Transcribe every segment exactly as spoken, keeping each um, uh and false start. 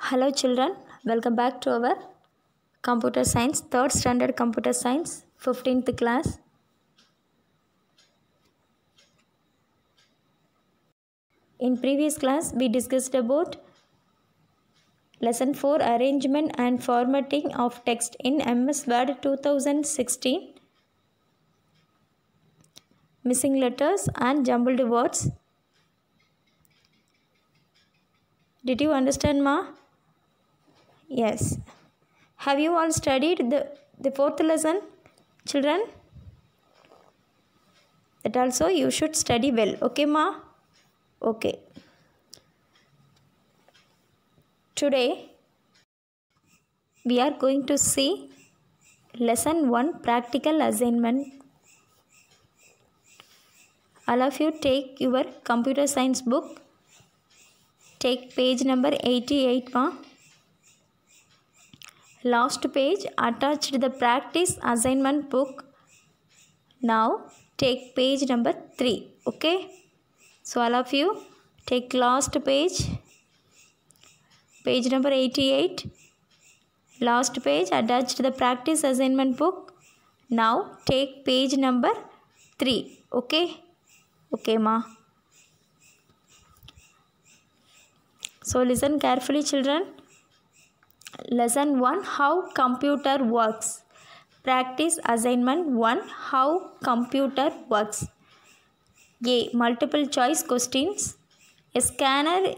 Hello children, welcome back to our computer science, third standard computer science, fifteenth class. In previous class, we discussed about lesson four, arrangement and formatting of text in M S Word two thousand sixteen, missing letters and jumbled words. Did you understand, ma? Yes. Have you all studied the, the fourth lesson, children? That also you should study well. Okay, ma? Okay. Today, we are going to see lesson one, practical assignment. All of you take your computer science book. Take page number eighty-eight, ma. Last page, attached the practice assignment book. Now, take page number three. Okay? So, all of you, take last page. Page number eighty-eight. Last page, attached the practice assignment book. Now, take page number three. Okay? Okay, ma. So, listen carefully, children. Lesson one, how computer works. Practice assignment one, how computer works. A. Multiple choice questions. A scanner.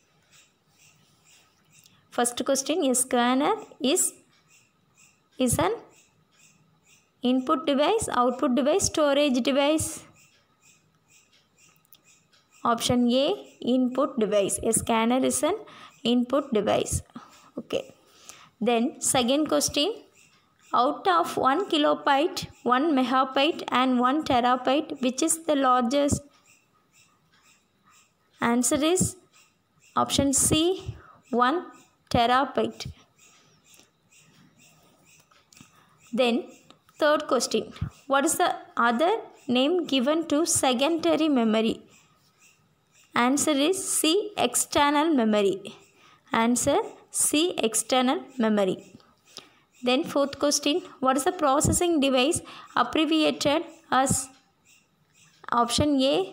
First question, a scanner is, is an input device, output device, storage device. Option A, input device. A scanner is an input device. Okay. Then second question, out of one kilobyte, one megabyte and one terabyte, which is the largest? Answer is option C, one terabyte. Then third question, what is the other name given to secondary memory? Answer is C, external memory. Answer C, external memory. Then fourth question, what is the processing device abbreviated as? Option A,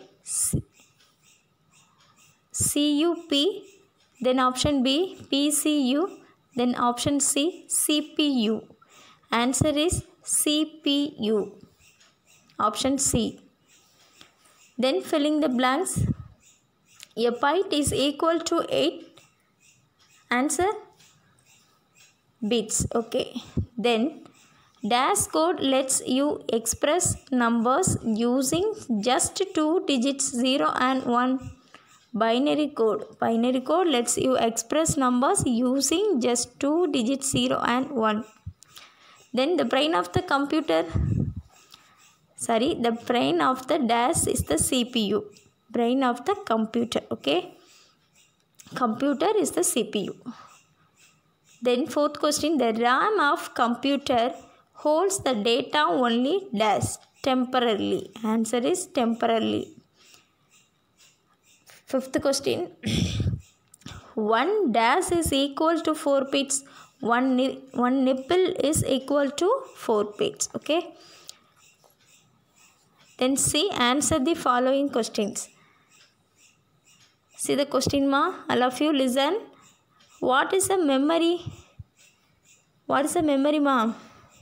C U P. Then option B, P C U. Then option C, C P U. Answer is C P U. Option C. Then filling the blanks. A byte is equal to eight. Answer bits. Okay. Then dash code lets you express numbers using just two digits, zero and one. Binary code. Binary code lets you express numbers using just two digits, zero and one. Then the brain of the computer. Sorry, the brain of the dash is the C P U. Brain of the computer. Okay. Computer is the C P U. Then fourth question, the RAM of computer holds the data only dash temporarily. Answer is temporarily. Fifth question, one dash is equal to four bits. One, one nipple is equal to four bits. Okay. Then C, answer the following questions. See the question, ma. All of you listen. What is a memory? What is a memory, ma?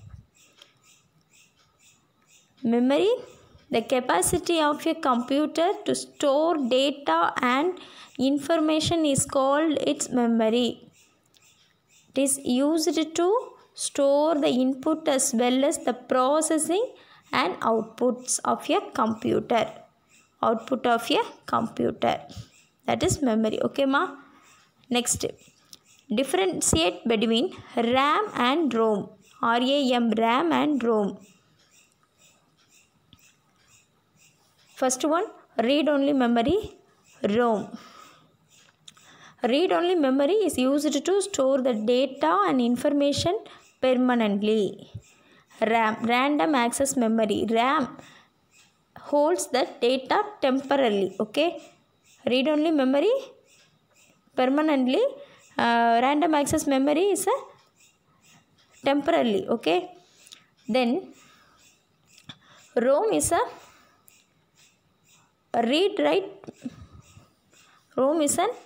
Memory, the capacity of a computer to store data and information is called its memory. It is used to store the input as well as the processing and outputs of a computer. Output of a computer. That is memory. Okay, ma? Next. Differentiate between RAM and ROM. R A M, RAM and ROM. First one, read-only memory, ROM. Read-only memory is used to store the data and information permanently. RAM, random access memory. RAM holds the data temporarily. Okay. Read-only memory permanently. uh, random access memory is a temporarily. Okay, then ROM is a read write. ROM is an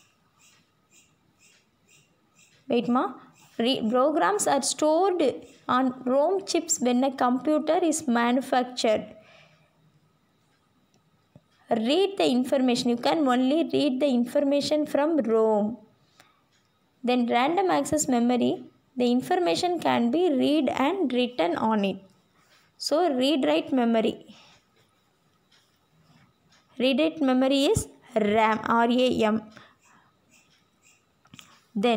wait ma Re- programs are stored on ROM chips when a computer is manufactured. Read the information, you can only read the information from ROM. Then random access memory, the information can be read and written on it. So read write memory, read write memory is RAM, R A M. Then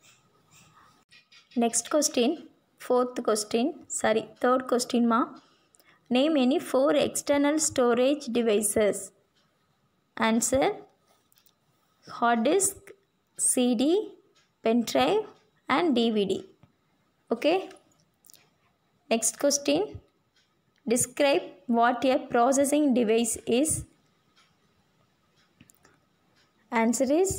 next question, fourth question, sorry, third question ma. Name any four external storage devices. Answer: hard disk, C D, pen drive and D V D. Okay. Next question. Describe what a processing device is. Answer is,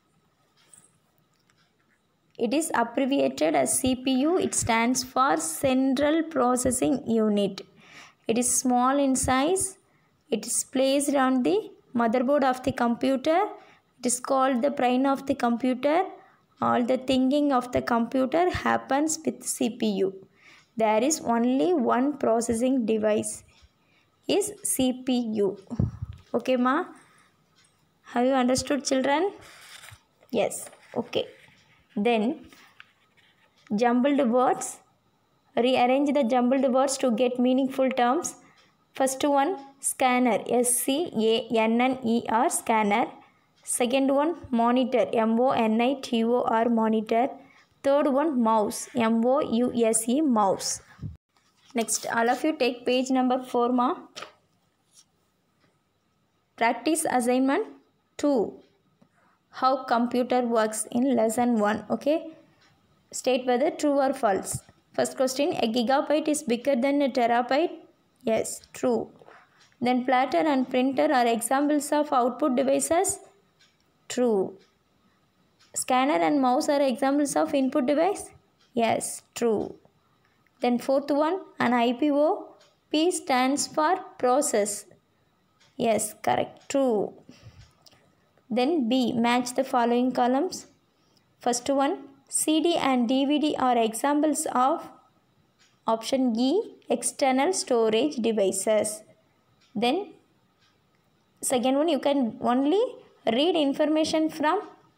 it is abbreviated as C P U. It stands for Central Processing Unit. It is small in size. It is placed on the motherboard of the computer. It is called the brain of the computer. All the thinking of the computer happens with C P U. There is only one processing device, is C P U. Okay ma? Have you understood, children? Yes. Okay. Then jumbled words. Rearrange the jumbled words to get meaningful terms. First one, scanner, S C A N N E R, scanner. Second one, monitor, M O N I T O R, monitor. Third one, mouse, M O U S E, mouse. Next, all of you take page number four ma. Practice assignment two. How computer works in lesson one. Okay. State whether true or false. First question, a gigabyte is bigger than a terabyte. Yes, true. Then platter and printer are examples of output devices. True. Scanner and mouse are examples of input device. Yes, true. Then fourth one, an I P O. P stands for process. Yes, correct. True. Then B, match the following columns. First one, C D and D V D are examples of option E, external storage devices. Then second one, you can only read information from,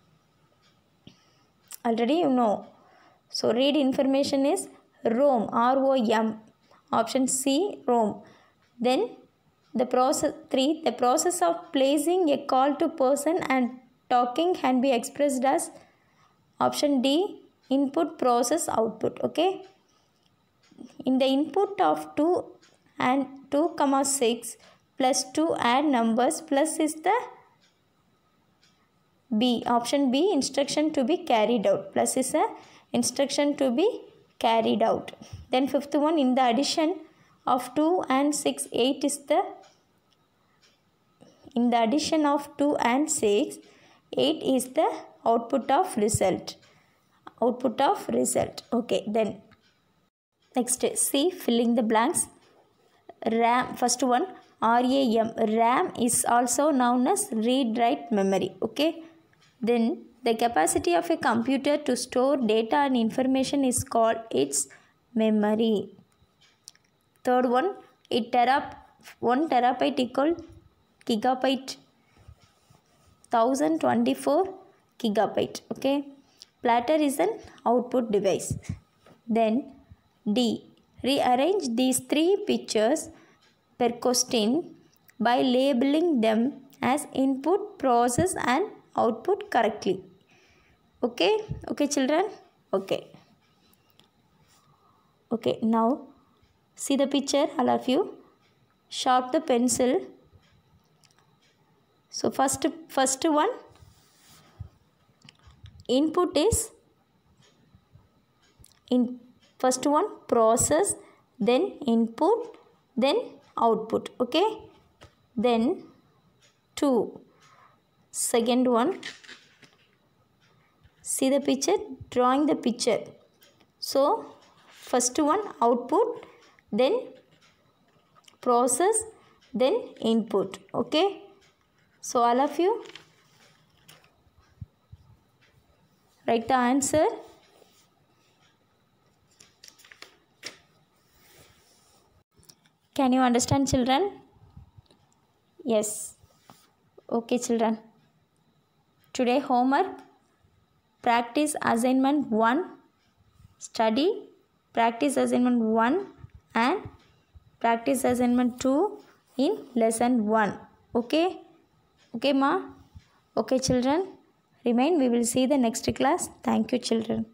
already you know. So read information is ROM, R O M. Option C, ROM. Then the process three, the process of placing a call to person and talking can be expressed as option D, input process output. Okay. In the input of two and two comma six plus two add numbers, plus is the B, option B, instruction to be carried out. Plus is a instruction to be carried out. Then fifth one, in the addition of two and six, eight is the, in the addition of two and six, eight is the output of result. Output of result. Okay, then next, C, filling the blanks. RAM, first one, R A M, RAM is also known as read write memory. Okay. Then the capacity of a computer to store data and information is called its memory. Third one, it terab one terabyte equal gigabyte, one thousand twenty-four gigabyte. Okay. Platter is an output device. Then D, rearrange these three pictures per question by labeling them as input, process and output correctly. Okay. Okay, children. Okay. Okay. Now see the picture, all of you. Sharp the pencil. So first first one, input is in first one process, then input, then output. Okay. Then two, second one See the picture, drawing the picture. So first one output, then process, then input. Okay, so all of you write the answer. Can you understand, children? Yes. Okay, children. Today homework, practice assignment one, study, practice assignment one and practice assignment two in lesson one. Okay? Okay, ma? Okay, children. Remain. We will see the next class. Thank you, children.